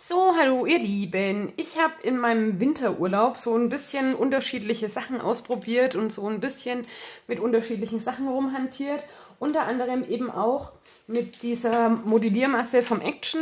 So, hallo ihr Lieben. Ich habe in meinem Winterurlaub so ein bisschen unterschiedliche Sachen ausprobiert und so ein bisschen mit unterschiedlichen Sachen rumhantiert. Unter anderem eben auch mit dieser Modelliermasse vom Action.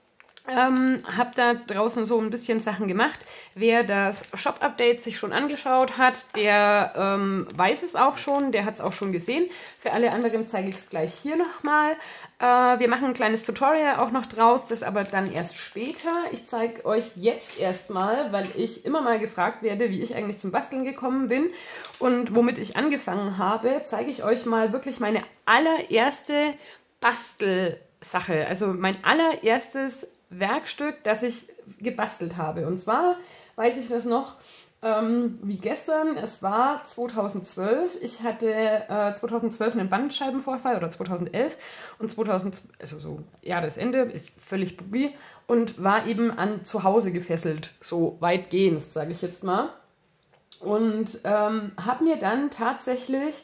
Habe da draußen so ein bisschen Sachen gemacht. Wer das Shop-Update sich schon angeschaut hat, der weiß es auch schon, der hat es auch schon gesehen. Für alle anderen zeige ich es gleich hier nochmal. Wir machen ein kleines Tutorial auch noch draus, das aber dann erst später. Ich zeige euch jetzt erstmal, weil ich immer mal gefragt werde, wie ich eigentlich zum Basteln gekommen bin und womit ich angefangen habe, zeige ich euch mal wirklich meine allererste Bastelsache. Also mein allererstes Werkstück, das ich gebastelt habe. Und zwar weiß ich das noch wie gestern. Es war 2012. Ich hatte 2012 einen Bandscheibenvorfall oder 2011 und 2000, also so Jahresende, ist völlig boogie und war eben an zu Hause gefesselt, so weitgehend, sage ich jetzt mal. Und habe mir dann tatsächlich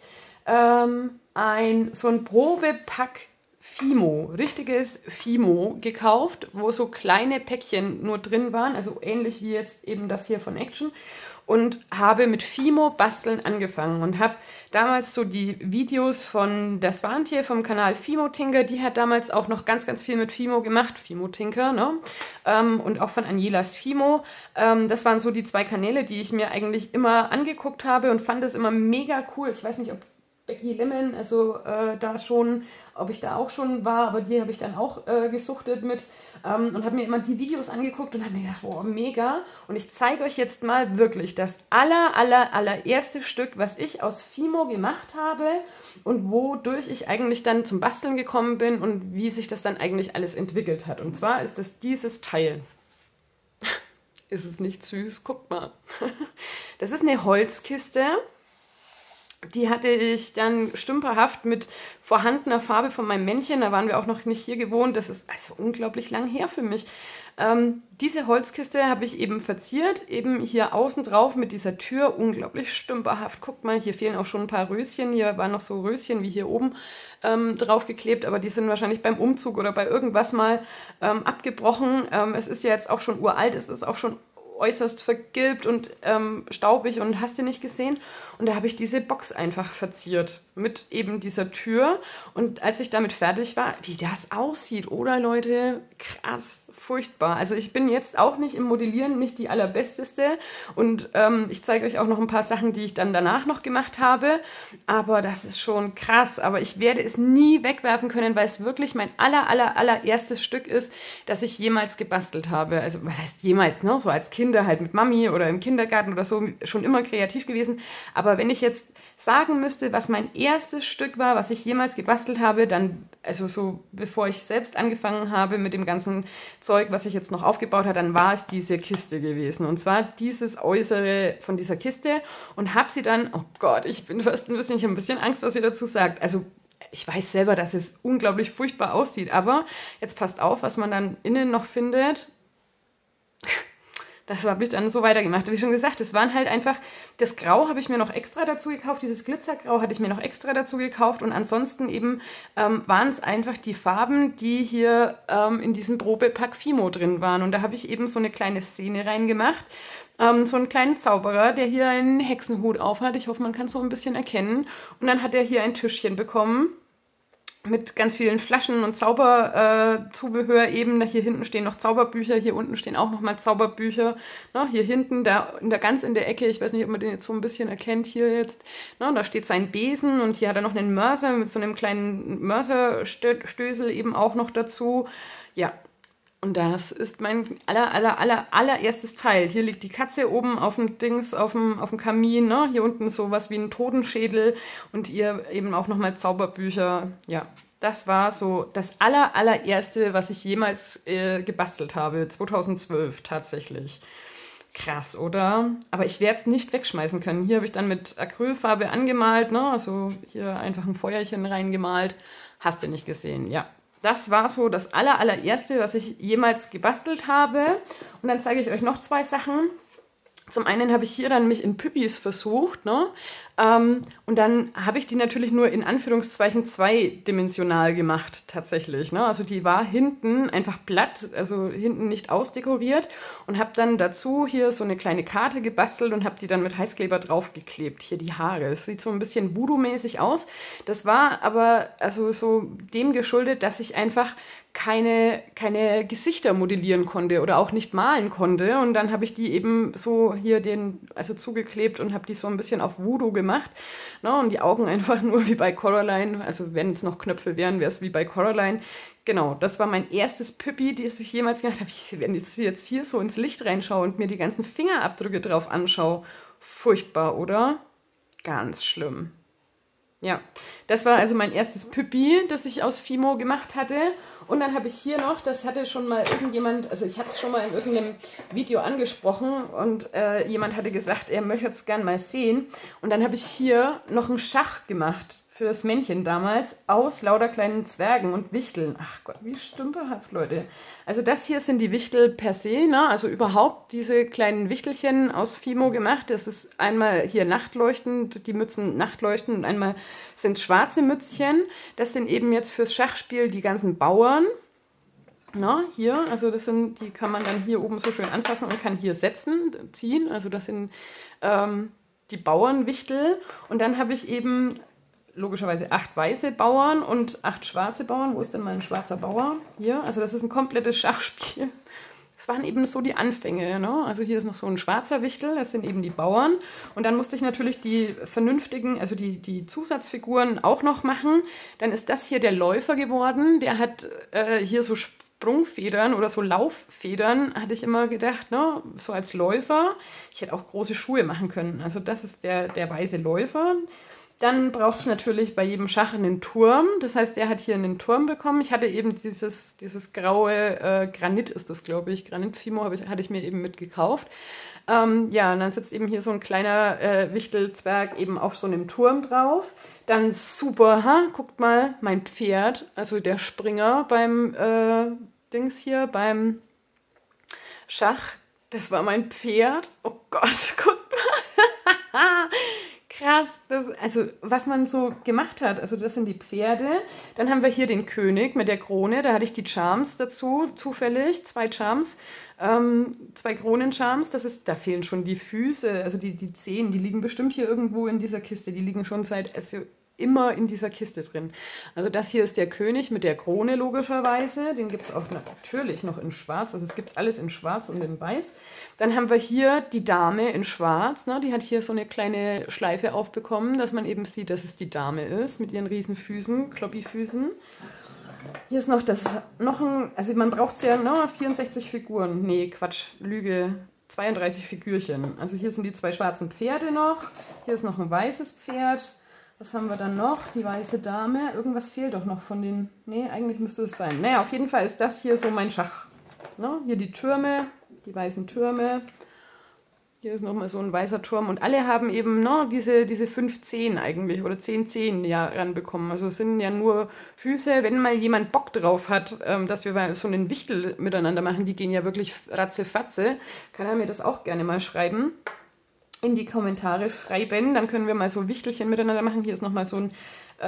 so ein Probepack Fimo, richtiges Fimo gekauft, wo so kleine Päckchen nur drin waren, also ähnlich wie jetzt eben das hier von Action, und habe mit Fimo basteln angefangen und habe damals so die Videos von der Swantje vom Kanal Fimo Tinker, die hat damals auch noch ganz, ganz viel mit Fimo gemacht, Fimo Tinker, ne? Und auch von Anielas Fimo. Das waren so die zwei Kanäle, die ich mir eigentlich immer angeguckt habe und fand es immer mega cool. Ich weiß nicht, ob Becky Lemon, also da schon, ob ich da auch schon war, aber die habe ich dann auch gesuchtet mit und habe mir immer die Videos angeguckt und habe mir gedacht, wow, mega. Und ich zeige euch jetzt mal wirklich das allererste Stück, was ich aus Fimo gemacht habe und wodurch ich eigentlich dann zum Basteln gekommen bin und wie sich das dann eigentlich alles entwickelt hat. Und zwar ist es dieses Teil. Ist es nicht süß? Guckt mal. Das ist eine Holzkiste. Die hatte ich dann stümperhaft mit vorhandener Farbe von meinem Männchen, da waren wir auch noch nicht hier gewohnt, das ist also unglaublich lang her für mich. Diese Holzkiste habe ich eben verziert, eben hier außen drauf mit dieser Tür, unglaublich stümperhaft. Guckt mal, hier fehlen auch schon ein paar Röschen, hier waren noch so Röschen wie hier oben draufgeklebt, aber die sind wahrscheinlich beim Umzug oder bei irgendwas mal abgebrochen. Es ist ja jetzt auch schon uralt, es ist auch schon äußerst vergilbt und staubig und hast du nicht gesehen. Und da habe ich diese Box einfach verziert mit eben dieser Tür. Und als ich damit fertig war, wie das aussieht, oder Leute, krass, furchtbar. Also ich bin jetzt auch nicht im Modellieren nicht die allerbesteste und ich zeige euch auch noch ein paar Sachen, die ich dann danach noch gemacht habe. Aber das ist schon krass. Aber ich werde es nie wegwerfen können, weil es wirklich mein allererstes Stück ist, das ich jemals gebastelt habe. Also was heißt jemals, ne? So als Kinder halt mit Mami oder im Kindergarten oder so, schon immer kreativ gewesen. Aber wenn ich jetzt sagen müsste, was mein erstes Stück war, was ich jemals gebastelt habe, dann, also so bevor ich selbst angefangen habe mit dem ganzen Zeug, was ich jetzt noch aufgebaut habe, dann war es diese Kiste gewesen. Und zwar dieses Äußere von dieser Kiste und habe sie dann, oh Gott, ich bin fast ich habe ein bisschen Angst, was ihr dazu sagt. Also ich weiß selber, dass es unglaublich furchtbar aussieht, aber jetzt passt auf, was man dann innen noch findet. Das habe ich dann so weitergemacht. Wie schon gesagt, es waren halt einfach, das Grau habe ich mir noch extra dazu gekauft, dieses Glitzergrau hatte ich mir noch extra dazu gekauft und ansonsten eben waren es einfach die Farben, die hier in diesem Probepack Fimo drin waren. Und da habe ich eben so eine kleine Szene reingemacht, so einen kleinen Zauberer, der hier einen Hexenhut aufhat. Ich hoffe, man kann es so ein bisschen erkennen. Und dann hat er hier ein Tischchen bekommen mit ganz vielen Flaschen und Zauberzubehör eben. Hier hinten stehen noch Zauberbücher, hier unten stehen auch nochmal Zauberbücher. Ne, hier hinten, ganz in der Ecke, ich weiß nicht, ob man den jetzt so ein bisschen erkennt hier jetzt, ne, da steht sein Besen und hier hat er noch einen Mörser mit so einem kleinen Mörserstößel eben auch noch dazu. Ja, und das ist mein allererstes Teil. Hier liegt die Katze oben auf dem Dings, auf dem Kamin, ne? Hier unten sowas wie ein Totenschädel und ihr eben auch nochmal Zauberbücher. Ja, das war so das allererste, was ich jemals gebastelt habe. 2012 tatsächlich. Krass, oder? Aber ich werde es nicht wegschmeißen können. Hier habe ich dann mit Acrylfarbe angemalt, ne? Also hier einfach ein Feuerchen reingemalt. Hast du nicht gesehen, ja. Das war so das allererste, was ich jemals gebastelt habe. Und dann zeige ich euch noch zwei Sachen. Zum einen habe ich hier dann mich in Püppis versucht, ne? Und dann habe ich die natürlich nur in Anführungszeichen zweidimensional gemacht, tatsächlich. Ne? Also die war hinten einfach platt, also hinten nicht ausdekoriert und habe dann dazu hier so eine kleine Karte gebastelt und habe die dann mit Heißkleber draufgeklebt. Hier die Haare. Es sieht so ein bisschen Voodoo-mäßig aus. Das war aber also so dem geschuldet, dass ich einfach keine Gesichter modellieren konnte oder auch nicht malen konnte. Und dann habe ich die eben so hier also zugeklebt und habe die so ein bisschen auf Voodoo gemacht. Ne? Und die Augen einfach nur wie bei Coraline. Also wenn es noch Knöpfe wären, wäre es wie bei Coraline. Genau, das war mein erstes Püppi, das ich jemals gemacht habe. Wenn ich jetzt hier so ins Licht reinschaue und mir die ganzen Fingerabdrücke drauf anschaue, furchtbar, oder? Ganz schlimm. Ja, das war also mein erstes Püppi, das ich aus Fimo gemacht hatte. Und dann habe ich hier noch, das hatte schon mal irgendjemand, also ich hatte es schon mal in irgendeinem Video angesprochen und jemand hatte gesagt, er möchte es gern mal sehen. Und dann habe ich hier noch einen Schach gemacht für das Männchen damals aus lauter kleinen Zwergen und Wichteln. Ach Gott, wie stümperhaft, Leute. Also das hier sind die Wichtel per se, ne? Also überhaupt diese kleinen Wichtelchen aus Fimo gemacht. Das ist einmal hier nachtleuchtend, die Mützen nachtleuchtend und einmal sind schwarze Mützchen. Das sind eben jetzt fürs Schachspiel die ganzen Bauern. Na, hier, also die kann man dann hier oben so schön anfassen und kann hier setzen, ziehen. Also das sind die Bauernwichtel. Und dann habe ich eben logischerweise 8 weiße Bauern und 8 schwarze Bauern. Wo ist denn mal ein schwarzer Bauer? Hier, also das ist ein komplettes Schachspiel. Das waren eben so die Anfänge. Ne? Also hier ist noch so ein schwarzer Wichtel, das sind eben die Bauern. Und dann musste ich natürlich die vernünftigen, also die Zusatzfiguren auch noch machen. Dann ist das hier der Läufer geworden. Der hat hier so Sprungfedern oder so Lauffedern, hatte ich immer gedacht, ne? So als Läufer. Ich hätte auch große Schuhe machen können. Also das ist der weiße Läufer. Dann braucht es natürlich bei jedem Schach einen Turm. Das heißt, der hat hier einen Turm bekommen. Ich hatte eben dieses graue Granit ist das, glaube ich. Granit-Fimo hatte ich mir eben mitgekauft. Ja, und dann sitzt eben hier so ein kleiner Wichtelzwerg eben auf so einem Turm drauf. Dann super, guckt mal, mein Pferd, also der Springer beim Dings hier, beim Schach. Das war mein Pferd. Oh Gott, guckt mal. Krass, also was man so gemacht hat, also das sind die Pferde. Dann haben wir hier den König mit der Krone, da hatte ich die Charms dazu, zufällig, 2 Charms, 2 Kronen-Charms, da fehlen schon die Füße, also die Zehen, die liegen bestimmt hier irgendwo in dieser Kiste, die liegen schon also immer in dieser Kiste drin. Also das hier ist der König mit der Krone logischerweise. Den gibt es auch natürlich noch in Schwarz. Also es gibt alles in Schwarz und in Weiß. Dann haben wir hier die Dame in Schwarz. Ne? Die hat hier so eine kleine Schleife aufbekommen, dass man eben sieht, dass es die Dame ist mit ihren riesen Füßen, Kloppi-Füßen. Hier ist also man braucht ja 64 Figuren. Nee, Quatsch, Lüge. 32 Figürchen. Also hier sind die 2 schwarzen Pferde noch. Hier ist noch ein weißes Pferd. Was haben wir dann noch? Die weiße Dame. Irgendwas fehlt doch noch von den... Nee, eigentlich müsste es sein. Naja, auf jeden Fall ist das hier so mein Schach. Ne? Hier die Türme, die weißen Türme. Hier ist nochmal so ein weißer Turm. Und alle haben eben diese 5 Zehen eigentlich oder 10 Zehen ja ranbekommen. Also es sind ja nur Füße. Wenn mal jemand Bock drauf hat, dass wir so einen Wichtel miteinander machen, die gehen ja wirklich ratzefatze, kann er mir das auch gerne mal schreiben. In die Kommentare schreiben, dann können wir mal so Wichtelchen miteinander machen. Hier ist nochmal so ein,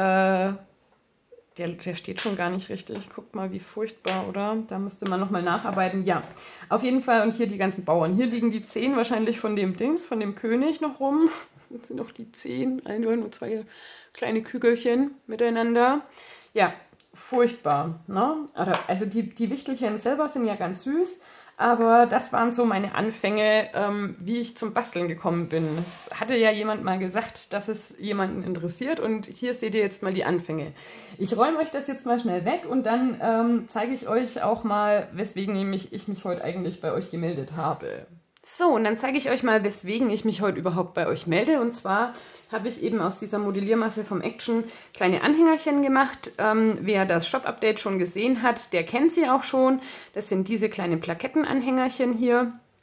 der steht schon gar nicht richtig. Guckt mal, wie furchtbar, oder? Da müsste man nochmal nacharbeiten. Ja, auf jeden Fall. Und hier die ganzen Bauern. Hier liegen die 10 wahrscheinlich von dem König noch rum. Das sind noch die 10, 1 und 2 kleine Kügelchen miteinander. Ja, furchtbar. Ne? Also die Wichtelchen selber sind ja ganz süß. Aber das waren so meine Anfänge, wie ich zum Basteln gekommen bin. Es hatte ja jemand mal gesagt, dass es jemanden interessiert und hier seht ihr jetzt mal die Anfänge. Ich räume euch das jetzt mal schnell weg und dann zeige ich euch auch mal, weswegen ich mich heute eigentlich bei euch gemeldet habe. So, und dann zeige ich euch mal, weswegen ich mich heute überhaupt bei euch melde. Und zwar habe ich eben aus dieser Modelliermasse vom Action kleine Anhängerchen gemacht. Wer das Shop-Update schon gesehen hat, der kennt sie auch schon. Das sind diese kleinen Plakettenanhängerchen hier.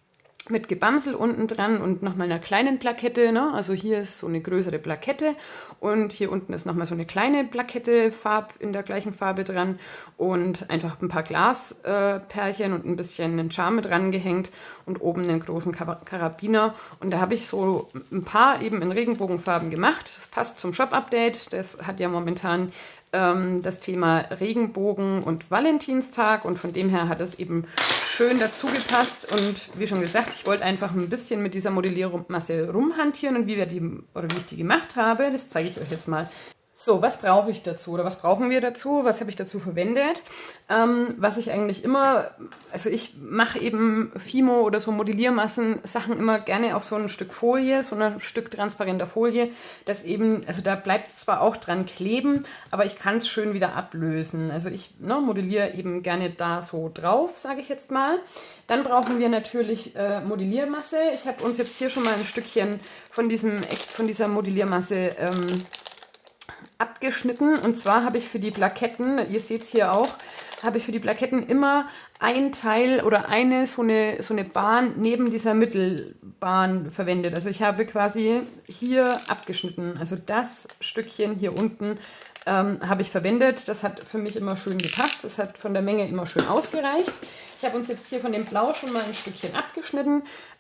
mit Gebamsel unten dran und nochmal einer kleinen Plakette, ne? Also hier ist so eine größere Plakette und hier unten ist nochmal so eine kleine Plakette in der gleichen Farbe dran und einfach ein paar Glaspärchen und ein bisschen einen Charme dran gehängt und oben einen großen Karabiner. Und da habe ich so ein paar eben in Regenbogenfarben gemacht. Das passt zum Shop-Update. Das hat ja momentan das Thema Regenbogen und Valentinstag und von dem her hat es eben schön dazu gepasst und wie schon gesagt, ich wollte einfach ein bisschen mit dieser Modelliermasse rumhantieren und wie ich die gemacht habe, das zeige ich euch jetzt mal. So, was brauche ich dazu oder was brauchen wir dazu? Was habe ich dazu verwendet? Was ich eigentlich immer, also ich mache eben Fimo oder so Modelliermassen-Sachen immer gerne auf so ein Stück Folie, so ein Stück transparenter Folie, das eben, also da bleibt es zwar auch dran kleben, aber ich kann es schön wieder ablösen. Also ich modelliere eben gerne da so drauf, sage ich jetzt mal. Dann brauchen wir natürlich Modelliermasse. Ich habe uns jetzt hier schon mal ein Stückchen von dieser Modelliermasse abgeschnitten und zwar habe ich für die Plaketten, ihr seht es hier auch, habe ich für die Plaketten immer ein Teil oder so eine Bahn neben dieser Mittelbahn verwendet. Also ich habe quasi hier abgeschnitten, also das Stückchen hier unten habe ich verwendet. Das hat für mich immer schön gepasst, das hat von der Menge immer schön ausgereicht. Ich habe uns jetzt hier von dem Blau schon mal ein Stückchen abgeschnitten.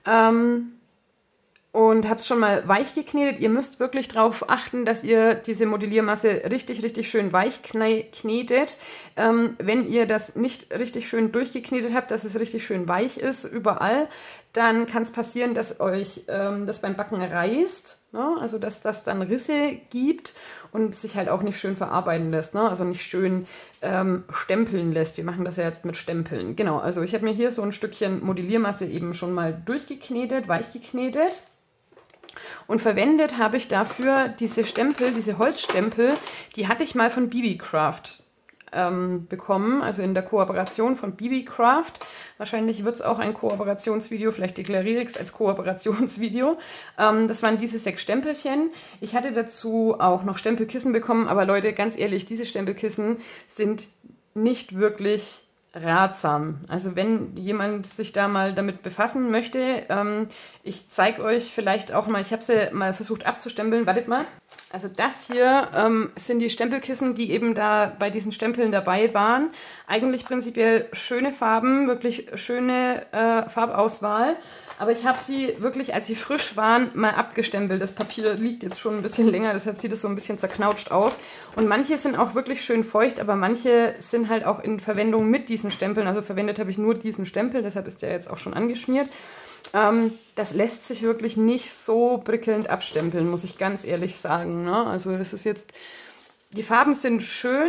Und habe es schon mal weich geknetet. Ihr müsst wirklich darauf achten, dass ihr diese Modelliermasse richtig, richtig schön weich knetet. Wenn ihr das nicht richtig schön durchgeknetet habt, dass es richtig schön weich ist, überall, dann kann es passieren, dass euch das beim Backen reißt. Ne? Also dass das dann Risse gibt und sich halt auch nicht schön verarbeiten lässt. Ne? Also nicht schön stempeln lässt. Wir machen das ja jetzt mit Stempeln. Genau, also ich habe mir hier so ein Stückchen Modelliermasse eben schon mal durchgeknetet, weich geknetet. Und verwendet habe ich dafür diese Stempel, diese Holzstempel, die hatte ich mal von BB-Craft bekommen, also in der Kooperation von BB-Craft. Wahrscheinlich wird es auch ein Kooperationsvideo, vielleicht deklariere ich es als Kooperationsvideo. Das waren diese 6 Stempelchen. Ich hatte dazu auch noch Stempelkissen bekommen, aber Leute, ganz ehrlich, diese Stempelkissen sind nicht wirklich ratsam. Also wenn jemand sich da mal damit befassen möchte, ich zeige euch vielleicht auch mal, ich habe sie mal versucht abzustempeln, wartet mal. Also das hier sind die Stempelkissen, die eben da bei diesen Stempeln dabei waren. Eigentlich prinzipiell schöne Farben, wirklich schöne Farbauswahl. Aber ich habe sie wirklich, als sie frisch waren, mal abgestempelt. Das Papier liegt jetzt schon ein bisschen länger, deshalb sieht es so ein bisschen zerknautscht aus. Und manche sind auch wirklich schön feucht, aber manche sind halt auch in Verwendung mit diesen Stempeln. Also verwendet habe ich nur diesen Stempel, deshalb ist der jetzt auch schon angeschmiert. Das lässt sich wirklich nicht so prickelnd abstempeln, muss ich ganz ehrlich sagen. Ne? Also das ist jetzt, die Farben sind schön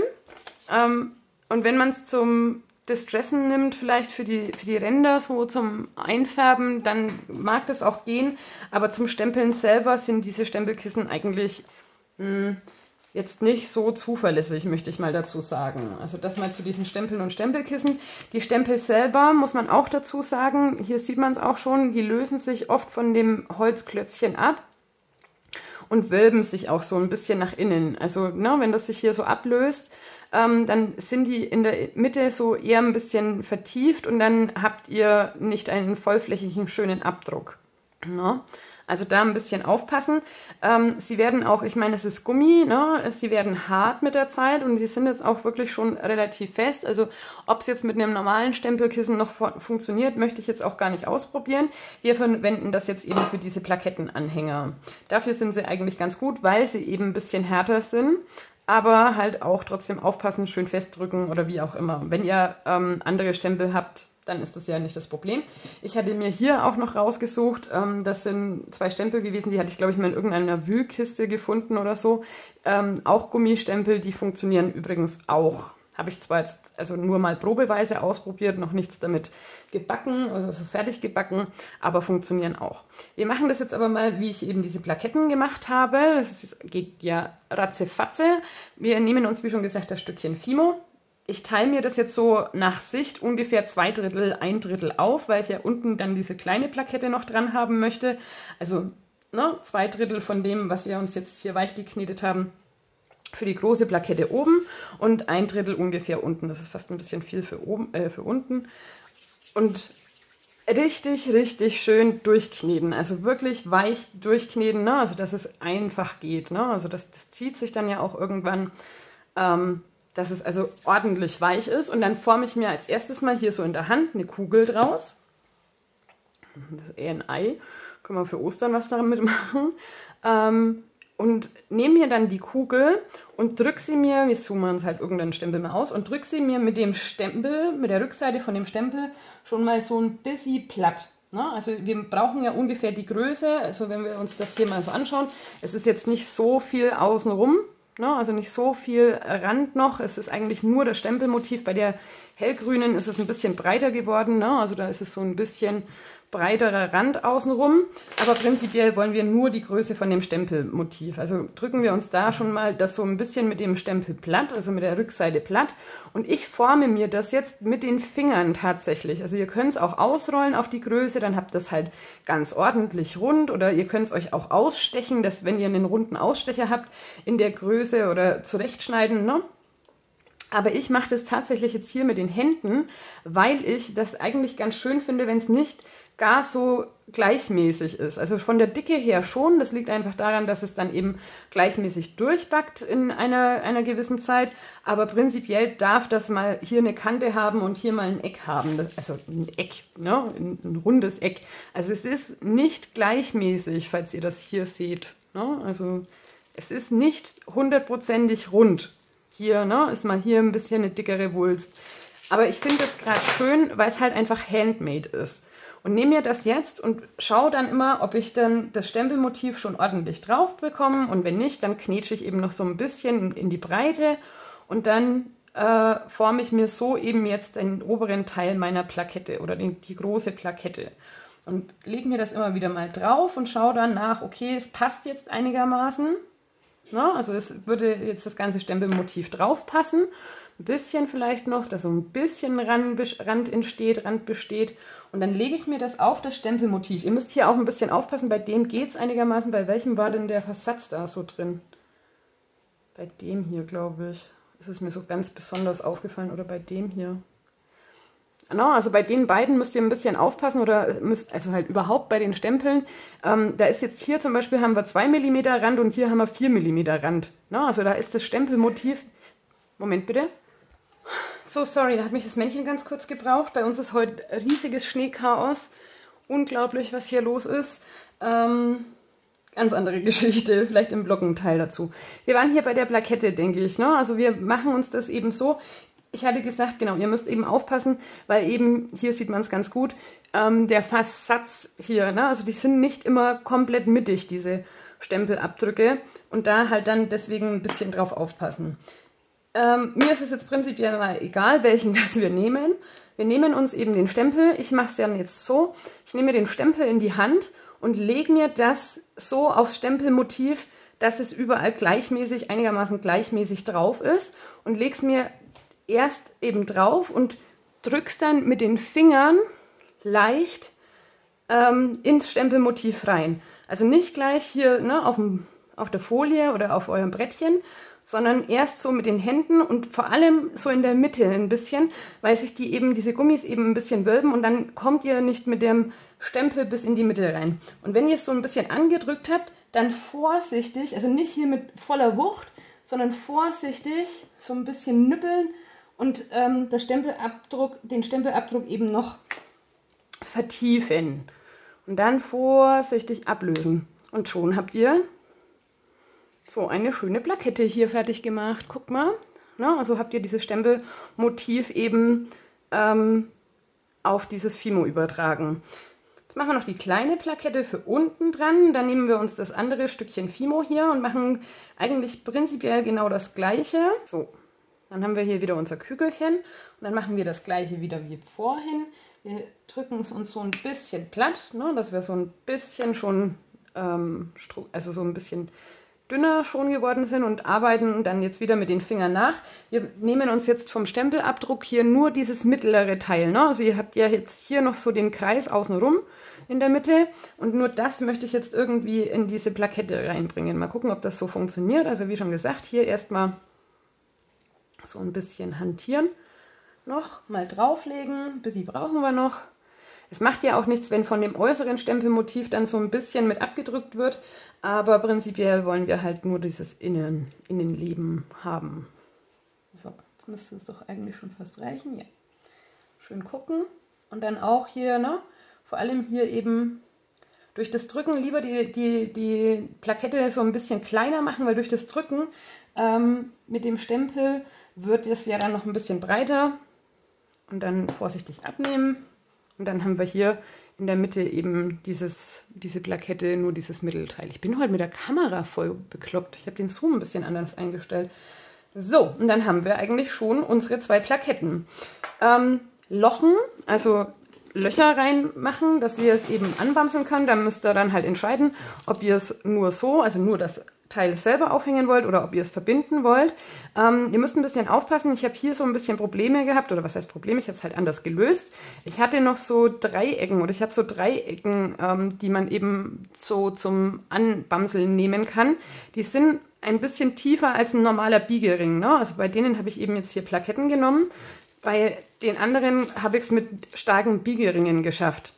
und wenn man es zum Distressen nimmt, vielleicht für die Ränder so zum Einfärben, dann mag das auch gehen, aber zum Stempeln selber sind diese Stempelkissen eigentlich jetzt nicht so zuverlässig, möchte ich mal dazu sagen. Also das mal zu diesen Stempeln und Stempelkissen. Die Stempel selber, muss man auch dazu sagen, hier sieht man es auch schon, die lösen sich oft von dem Holzklötzchen ab und wölben sich auch so ein bisschen nach innen. Also ne, wenn das sich hier so ablöst, dann sind die in der Mitte so eher ein bisschen vertieft und dann habt ihr nicht einen vollflächigen, schönen Abdruck. Ne? Also da ein bisschen aufpassen. Sie werden auch, ich meine, es ist Gummi, ne? Sie werden hart mit der Zeit und sie sind jetzt auch wirklich schon relativ fest. Also ob es jetzt mit einem normalen Stempelkissen noch funktioniert, möchte ich jetzt auch gar nicht ausprobieren. Wir verwenden das jetzt eben für diese Plakettenanhänger. Dafür sind sie eigentlich ganz gut, weil sie eben ein bisschen härter sind. Aber halt auch trotzdem aufpassen, schön festdrücken oder wie auch immer. Wenn ihr andere Stempel habt, dann ist das ja nicht das Problem. Ich hatte mir hier auch noch rausgesucht, das sind 2 Stempel gewesen, die hatte ich, glaube ich, mal in irgendeiner Wühlkiste gefunden oder so. Auch Gummistempel, die funktionieren übrigens auch. Habe ich zwar jetzt also nur mal probeweise ausprobiert, noch nichts damit gebacken, also so fertig gebacken, aber funktionieren auch. Wir machen das jetzt aber mal, wie ich eben diese Plaketten gemacht habe. Geht ja ratzefatze. Wir nehmen uns, wie schon gesagt, das Stückchen Fimo. Ich teile mir das jetzt so nach Sicht ungefähr 2/3, 1/3 auf, weil ich ja unten dann diese kleine Plakette noch dran haben möchte. Also 2/3 von dem, was wir uns jetzt hier weich geknetet haben, für die große Plakette oben und 1/3 ungefähr unten. Das ist fast ein bisschen viel für unten. Und richtig, richtig schön durchkneten. Also wirklich weich durchkneten, ne? Also dass es einfach geht. Ne? Also das zieht sich dann ja auch irgendwann, dass es also ordentlich weich ist. Und dann forme ich mir als erstes mal hier so in der Hand eine Kugel draus. Das ist eher ein Ei. Können wir für Ostern was damit machen. Und nehme mir dann die Kugel und drücke sie mir, wir zoomen uns halt irgendeinen Stempel mal aus, und drücke sie mir mit dem Stempel, mit der Rückseite von dem Stempel schon mal so ein bisschen platt. Ne? Also wir brauchen ja ungefähr die Größe, also wenn wir uns das hier mal so anschauen, es ist jetzt nicht so viel außenrum, ne? Also nicht so viel Rand noch, es ist eigentlich nur das Stempelmotiv. Bei der hellgrünen ist es ein bisschen breiter geworden, ne? Also da ist es so ein bisschen breiterer Rand außenrum, aber prinzipiell wollen wir nur die Größe von dem Stempelmotiv. Also drücken wir uns da schon mal das so ein bisschen mit dem Stempel platt, also mit der Rückseite platt. Und ich forme mir das jetzt mit den Fingern tatsächlich. Also ihr könnt es auch ausrollen auf die Größe, dann habt ihr das halt ganz ordentlich rund, oder ihr könnt es euch auch ausstechen, dass wenn ihr einen runden Ausstecher habt in der Größe, oder zurechtschneiden, ne? Aber ich mache das tatsächlich jetzt hier mit den Händen, weil ich das eigentlich ganz schön finde, wenn es nicht gar so gleichmäßig ist. Also von der Dicke her schon, das liegt einfach daran, dass es dann eben gleichmäßig durchbackt in einer gewissen Zeit, aber prinzipiell darf das mal hier eine Kante haben und hier mal ein Eck haben, also ein Eck, ne? Ein rundes Eck. Also es ist nicht gleichmäßig, falls ihr das hier seht, ne? Also es ist nicht hundertprozentig rund. Hier, ne, ist mal hier ein bisschen eine dickere Wulst. Aber ich finde das gerade schön, weil es halt einfach handmade ist. Und nehme mir das jetzt und schaue dann immer, ob ich dann das Stempelmotiv schon ordentlich drauf bekomme. Und wenn nicht, dann knetsche ich eben noch so ein bisschen in die Breite. Und dann forme ich mir so eben jetzt den oberen Teil meiner Plakette oder die große Plakette. Und lege mir das immer wieder mal drauf und schaue dann nach, okay, es passt jetzt einigermaßen. Ja, also es würde jetzt das ganze Stempelmotiv drauf passen. Ein bisschen vielleicht noch, dass so ein bisschen Rand entsteht, Rand besteht. Und dann lege ich mir das auf das Stempelmotiv. Ihr müsst hier auch ein bisschen aufpassen, bei dem geht es einigermaßen. Bei welchem war denn der Versatz da so drin? Bei dem hier, glaube ich. Ist es mir so ganz besonders aufgefallen. Oder bei dem hier. Genau, also bei den beiden müsst ihr ein bisschen aufpassen, oder also halt überhaupt bei den Stempeln. Da ist jetzt hier zum Beispiel, haben wir 2 mm Rand und hier haben wir 4 mm Rand. No, also da ist das Stempelmotiv... Moment bitte. So, sorry, da hat mich das Männchen ganz kurz gebraucht. Bei uns ist heute riesiges Schneechaos. Unglaublich, was hier los ist. Ganz andere Geschichte, vielleicht im Blog ein Teil dazu. Wir waren hier bei der Plakette, denke ich. Ne? Also wir machen uns das eben so... Ich hatte gesagt, genau, ihr müsst eben aufpassen, weil eben, hier sieht man es ganz gut, der Versatz hier, ne? Also die sind nicht immer komplett mittig, diese Stempelabdrücke, und da halt dann deswegen ein bisschen drauf aufpassen. Mir ist es jetzt prinzipiell mal egal, welchen das wir nehmen. Wir nehmen uns eben den Stempel, ich mache es dann jetzt so, ich nehme den Stempel in die Hand und lege mir das so aufs Stempelmotiv, dass es überall gleichmäßig, einigermaßen gleichmäßig drauf ist, und lege es mir erst eben drauf und drückst dann mit den Fingern leicht ins Stempelmotiv rein. Also nicht gleich hier, ne, auf der Folie oder auf eurem Brettchen, sondern erst so mit den Händen und vor allem so in der Mitte ein bisschen, weil sich diese Gummis eben ein bisschen wölben, und dann kommt ihr nicht mit dem Stempel bis in die Mitte rein. Und wenn ihr es so ein bisschen angedrückt habt, dann vorsichtig, also nicht hier mit voller Wucht, sondern vorsichtig so ein bisschen nüppeln und den Stempelabdruck eben noch vertiefen. Und dann vorsichtig ablösen. Und schon habt ihr so eine schöne Plakette hier fertig gemacht. Guckt mal. Na, also habt ihr dieses Stempelmotiv eben auf dieses Fimo übertragen. Jetzt machen wir noch die kleine Plakette für unten dran. Dann nehmen wir uns das andere Stückchen Fimo hier und machen eigentlich prinzipiell genau das Gleiche. So. Dann haben wir hier wieder unser Kügelchen und dann machen wir das gleiche wieder wie vorhin. Wir drücken es uns so ein bisschen platt, ne, dass wir so ein bisschen schon, also so ein bisschen dünner schon geworden sind, und arbeiten dann jetzt wieder mit den Fingern nach. Wir nehmen uns jetzt vom Stempelabdruck hier nur dieses mittlere Teil. Ne? Also ihr habt ja jetzt hier noch so den Kreis außenrum in der Mitte, und nur das möchte ich jetzt irgendwie in diese Plakette reinbringen. Mal gucken, ob das so funktioniert. Also wie schon gesagt, hier erstmal so ein bisschen hantieren, noch mal drauflegen, ein bisschen brauchen wir noch. Es macht ja auch nichts, wenn von dem äußeren Stempelmotiv dann so ein bisschen mit abgedrückt wird, aber prinzipiell wollen wir halt nur dieses Innenleben haben. So, jetzt müsste es doch eigentlich schon fast reichen. Ja, schön gucken und dann auch hier, ne, vor allem hier eben durch das Drücken lieber die Plakette so ein bisschen kleiner machen, weil durch das Drücken mit dem Stempel wird es ja dann noch ein bisschen breiter und dann vorsichtig abnehmen. Und dann haben wir hier in der Mitte eben diese Plakette, nur dieses Mittelteil. Ich bin heute mit der Kamera voll bekloppt. Ich habe den Zoom ein bisschen anders eingestellt. So, und dann haben wir eigentlich schon unsere 2 Plaketten. Lochen, also Löcher reinmachen, dass wir es eben anbamseln können. Da müsst ihr dann halt entscheiden, ob ihr es nur so, also nur das Teil selber aufhängen wollt oder ob ihr es verbinden wollt. Ihr müsst ein bisschen aufpassen. Ich habe hier so ein bisschen Probleme gehabt, oder was heißt Probleme? Ich habe es halt anders gelöst. Ich hatte noch so Dreiecken oder ich habe so Dreiecken, die man eben so zum Anbamseln nehmen kann. Die sind ein bisschen tiefer als ein normaler Biegering, ne? Also bei denen habe ich eben jetzt hier Plaketten genommen. Bei den anderen habe ich es mit starken Biegeringen geschafft.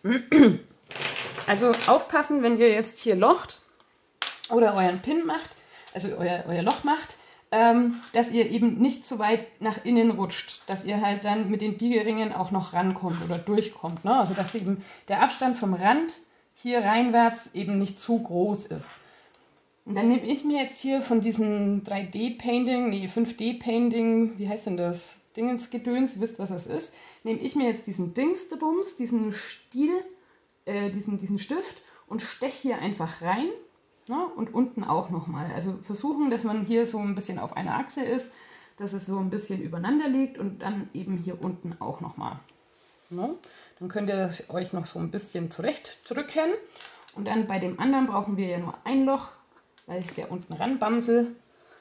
Also aufpassen, wenn ihr jetzt hier locht oder euren Pin macht, also euer Loch macht, dass ihr eben nicht zu weit nach innen rutscht, dass ihr halt dann mit den Biegeringen auch noch rankommt oder durchkommt, ne? Also dass eben der Abstand vom Rand hier reinwärts eben nicht zu groß ist. Und dann nehme ich mir jetzt hier von diesen 3D-Painting, nee 5D-Painting, wie heißt denn das? Dingensgedöns, ihr wisst, was das ist, nehme ich mir jetzt diesen Dingstebums, diesen Stiel, diesen Stift und steche hier einfach rein, ne? Und unten auch nochmal. Also versuchen, dass man hier so ein bisschen auf einer Achse ist, dass es so ein bisschen übereinander liegt und dann eben hier unten auch nochmal. Ne? Dann könnt ihr euch noch so ein bisschen zurechtdrücken und dann bei dem anderen brauchen wir ja nur ein Loch, weil ich es ja unten ranbamsel.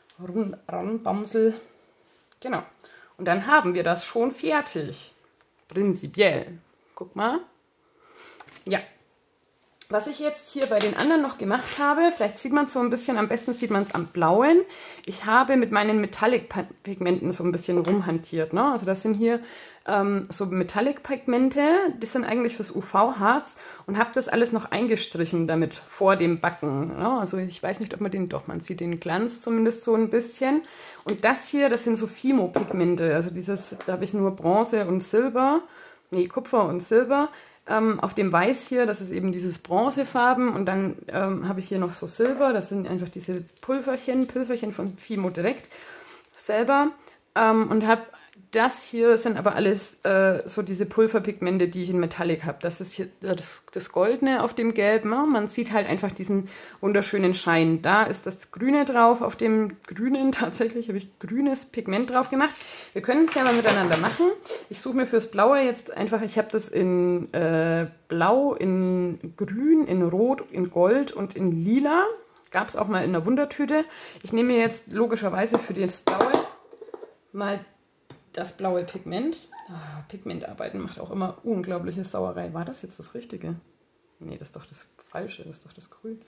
Genau. Und dann haben wir das schon fertig. Prinzipiell. Guck mal. Ja. Was ich jetzt hier bei den anderen noch gemacht habe, vielleicht sieht man es so ein bisschen, am besten sieht man es am blauen. Ich habe mit meinen Metallic-Pigmenten so ein bisschen rumhantiert, ne? Also das sind hier so Metallic-Pigmente, die sind eigentlich fürs UV-Harz und habe das alles noch eingestrichen damit vor dem Backen, ne? Also ich weiß nicht, ob man man sieht den Glanz zumindest so ein bisschen. Und das hier, das sind so Fimo-Pigmente, also da habe ich nur Bronze und Silber, nee, Kupfer und Silber. Auf dem Weiß hier, das ist eben dieses Bronzefarben und dann habe ich hier noch so Silber, das sind einfach diese Pulverchen von Fimo direkt selber und habe das hier, sind aber alles so diese Pulverpigmente, die ich in Metallic habe. Das ist hier das Goldene auf dem Gelben, ne? Man sieht halt einfach diesen wunderschönen Schein. Da ist das Grüne drauf, auf dem Grünen tatsächlich habe ich grünes Pigment drauf gemacht. Wir können es ja mal miteinander machen. Ich suche mir fürs Blaue jetzt einfach, ich habe das in Blau, in Grün, in Rot, in Gold und in Lila. Gab es auch mal in der Wundertüte. Ich nehme mir jetzt logischerweise für das Blaue mal das blaue Pigment. Pigmentarbeiten macht auch immer unglaubliche Sauerei. War das jetzt das Richtige? Nee, das ist doch das Falsche, das ist doch das Grün.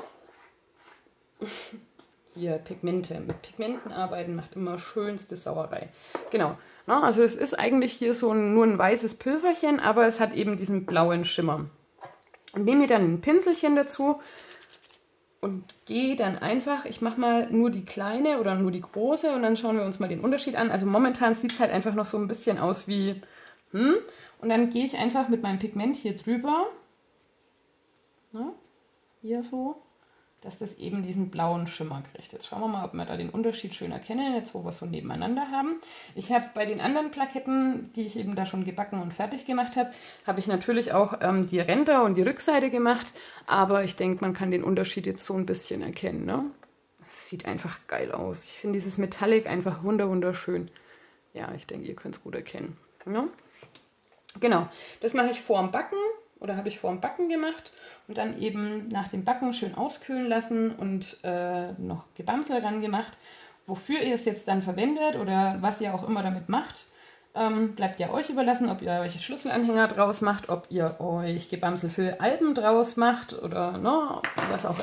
Hier, Pigmente. Mit Pigmenten arbeiten macht immer schönste Sauerei. Genau. Na, also es ist eigentlich hier so nur ein weißes Pülverchen, aber es hat eben diesen blauen Schimmer. Und nehme mir dann ein Pinselchen dazu und gehe dann einfach, ich mache mal nur die kleine oder nur die große und dann schauen wir uns mal den Unterschied an. Also momentan sieht es halt einfach noch so ein bisschen aus wie, und dann gehe ich einfach mit meinem Pigment hier drüber, ne, hier so, dass das eben diesen blauen Schimmer kriegt. Jetzt schauen wir mal, ob wir da den Unterschied schön erkennen, jetzt wo wir es so nebeneinander haben. Ich habe bei den anderen Plaketten, die ich eben da schon gebacken und fertig gemacht habe, habe ich natürlich auch die Ränder und die Rückseite gemacht, aber ich denke, man kann den Unterschied jetzt so ein bisschen erkennen, ne? Das sieht einfach geil aus. Ich finde dieses Metallic einfach wunderschön. Ja, ich denke, ihr könnt es gut erkennen. Ja? Genau, das mache ich vor dem Backen. Oder habe ich vor dem Backen gemacht und dann eben nach dem Backen schön auskühlen lassen und noch Gebamsel ran gemacht. Wofür ihr es jetzt dann verwendet oder was ihr auch immer damit macht, bleibt ja euch überlassen, ob ihr euch Schlüsselanhänger draus macht, ob ihr euch Gebamsel für Alben draus macht oder ne, was auch immer.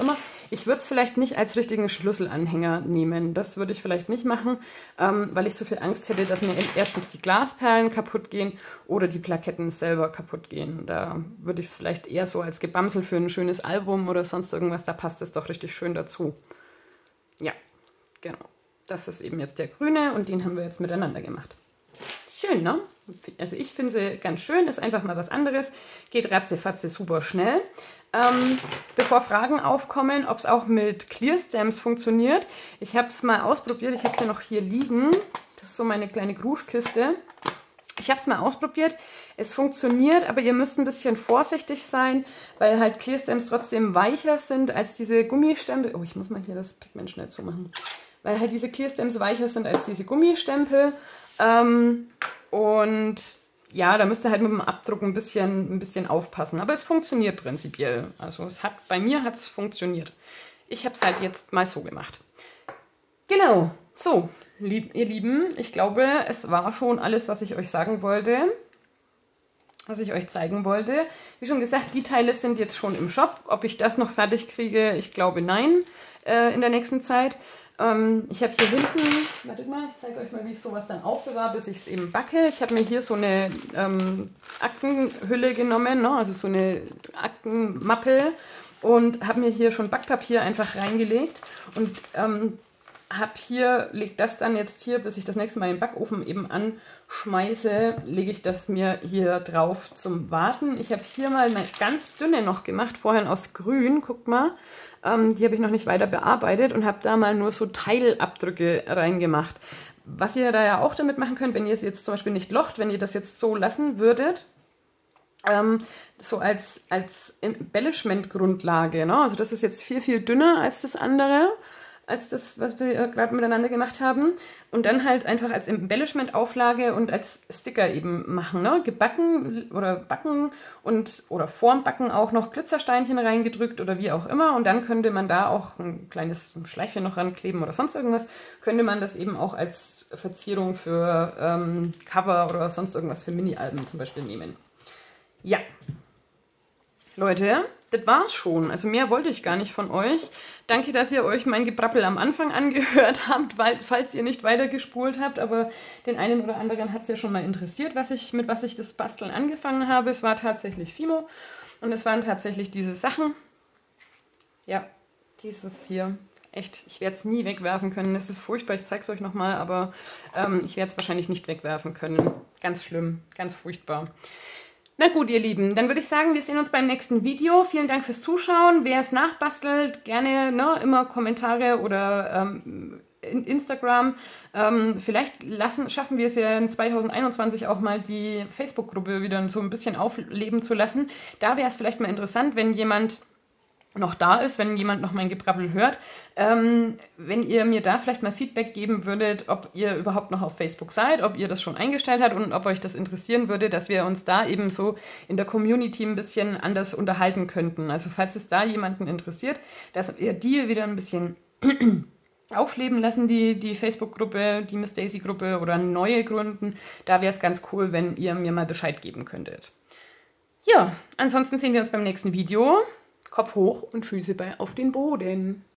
Ich würde es vielleicht nicht als richtigen Schlüsselanhänger nehmen. Das würde ich vielleicht nicht machen, weil ich so viel Angst hätte, dass mir erstens die Glasperlen kaputt gehen oder die Plaketten selber kaputt gehen. Da würde ich es vielleicht eher so als Gebamsel für ein schönes Album oder sonst irgendwas, da passt es doch richtig schön dazu. Ja, genau. Das ist eben jetzt der grüne und den haben wir jetzt miteinander gemacht. Schön, ne? Also ich finde sie ganz schön, ist einfach mal was anderes, geht ratzefatze super schnell. Bevor Fragen aufkommen, ob es auch mit Clear Stamps funktioniert, ich habe es mal ausprobiert, ich habe es ja noch hier liegen, das ist so meine kleine Gruschkiste. Ich habe es mal ausprobiert, es funktioniert, aber ihr müsst ein bisschen vorsichtig sein, weil halt Clear Stamps trotzdem weicher sind als diese Gummistempel. Oh, ich muss mal hier das Pigment schnell zumachen. Weil halt diese Clear Stamps weicher sind als diese Gummistempel. Und ja, da müsst ihr halt mit dem Abdruck ein bisschen aufpassen. Aber es funktioniert prinzipiell. Also bei mir hat es funktioniert. Ich habe es halt jetzt mal so gemacht. Genau, so, ihr Lieben, ich glaube, es war schon alles, was ich euch sagen wollte, was ich euch zeigen wollte. Wie schon gesagt, die Teile sind jetzt schon im Shop. Ob ich das noch fertig kriege, ich glaube nein, in der nächsten Zeit. Ich habe hier hinten, wartet mal, ich zeige euch mal, wie ich sowas dann aufbewahre, bis ich es eben backe. Ich habe mir hier so eine Aktenhülle genommen, ne? Also so eine Aktenmappe und habe mir hier schon Backpapier einfach reingelegt und lege das dann jetzt hier, bis ich das nächste Mal den Backofen eben anschmeiße, lege ich das mir hier drauf zum Warten. Ich habe hier mal eine ganz dünne noch gemacht, vorhin aus grün, guckt mal. Die habe ich noch nicht weiter bearbeitet und habe da mal nur so Teilabdrücke reingemacht. Was ihr da ja auch damit machen könnt, wenn ihr es jetzt zum Beispiel nicht locht, wenn ihr das jetzt so lassen würdet, so als Embellishment-Grundlage. Ne? Also das ist jetzt viel, viel dünner als das andere, als das, was wir gerade miteinander gemacht haben. Und dann halt einfach als Embellishment-Auflage und als Sticker eben machen. Ne? Gebacken oder backen oder vorm Backen auch noch Glitzersteinchen reingedrückt oder wie auch immer. Und dann könnte man da auch ein kleines Schleifchen noch rankleben oder sonst irgendwas. Könnte man das eben auch als Verzierung für Cover oder sonst irgendwas für Mini-Alben zum Beispiel nehmen. Ja, Leute, das war's schon. Also mehr wollte ich gar nicht von euch. Danke, dass ihr euch mein Gebrabbel am Anfang angehört habt, falls ihr nicht weitergespult habt. Aber den einen oder anderen hat es ja schon mal interessiert, mit was ich das Basteln angefangen habe. Es war tatsächlich Fimo und es waren tatsächlich diese Sachen. Ja, dieses hier. Echt, ich werde es nie wegwerfen können. Es ist furchtbar, ich zeige es euch nochmal, aber ich werde es wahrscheinlich nicht wegwerfen können. Ganz schlimm, ganz furchtbar. Na gut, ihr Lieben, dann würde ich sagen, wir sehen uns beim nächsten Video. Vielen Dank fürs Zuschauen. Wer es nachbastelt, gerne immer Kommentare oder in Instagram. Vielleicht schaffen wir es ja in 2021 auch mal die Facebook-Gruppe wieder so ein bisschen aufleben zu lassen. Da wäre es vielleicht mal interessant, wenn jemand noch da ist, wenn jemand noch mein Gebrabbel hört, wenn ihr mir da vielleicht mal Feedback geben würdet, ob ihr überhaupt noch auf Facebook seid, ob ihr das schon eingestellt habt und ob euch das interessieren würde, dass wir uns da eben so in der Community ein bisschen anders unterhalten könnten. Also falls es da jemanden interessiert, dass ihr die wieder ein bisschen aufleben lassen, die Facebook-Gruppe, die Miss Daisy-Gruppe oder neue gründen, da wäre es ganz cool, wenn ihr mir mal Bescheid geben könntet. Ja, ansonsten sehen wir uns beim nächsten Video. Kopf hoch und Füße auf den Boden.